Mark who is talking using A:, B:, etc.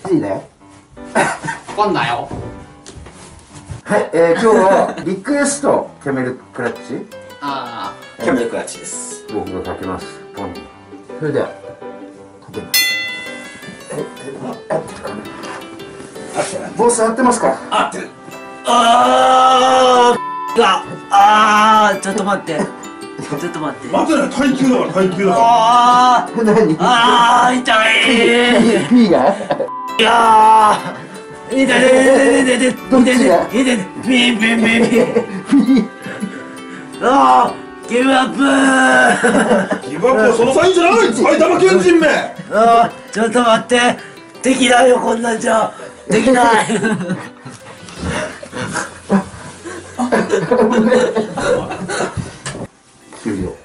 A: いいね。
B: 怒んなよ。
A: はい、今日はリクエストキャメルクラッチ。
B: ああ、キャメルクラッチです。
A: 僕がかけます。ポン。それではかけます。合ってるかな。ボス合ってますか。
B: 合ってる。ああ、ちょっと待って。ちょっと待って。
C: 待てない、耐久だから耐久だから。
B: ああ、
A: 何。
B: ああ、痛い。
A: P が。
B: いやー、痛い痛い痛い痛い
A: どっちが。
B: 痛い痛いピンピンピンピン。ああ、ギブアップ。
C: ギブアップはそのサインじゃない。埼玉県人め。
B: ああ、ちょっと待って。できないよ、こんなんじゃ。できない。
A: 終了。